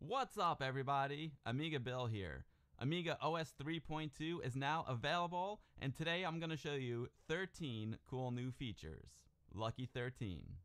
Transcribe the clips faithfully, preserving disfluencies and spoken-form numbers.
What's up, everybody? Amiga Bill here. Amiga O S three point two is now available, and today I'm going to show you thirteen cool new features. Lucky thirteen.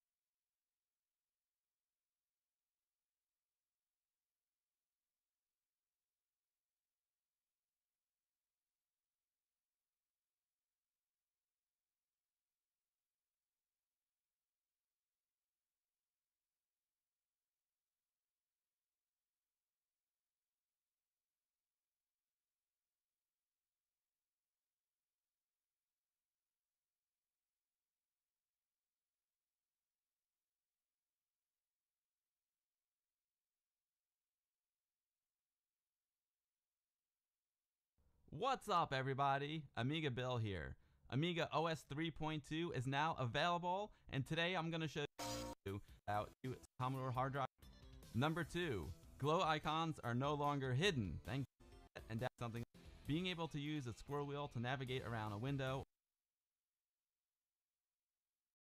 What's up, everybody? Amiga Bill here. Amiga O S three point two is now available, and today I'm going to show you how to use Commodore hard drive. Number two, glow icons are no longer hidden. Thank you. And that's something. Being able to use a scroll wheel to navigate around a window